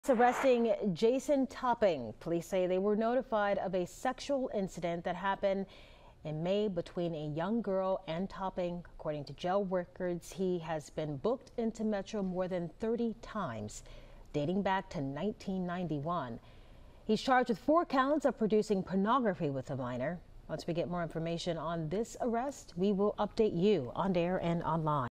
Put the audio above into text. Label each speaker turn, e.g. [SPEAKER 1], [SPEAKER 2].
[SPEAKER 1] Arresting Jason Topping. Police say they were notified of a sexual incident that happened in May between a young girl and Topping. According to jail records, he has been booked into Metro more than 30 times, dating back to 1991. He's charged with 4 counts of producing pornography with a minor. Once we get more information on this arrest, we will update you on air and online.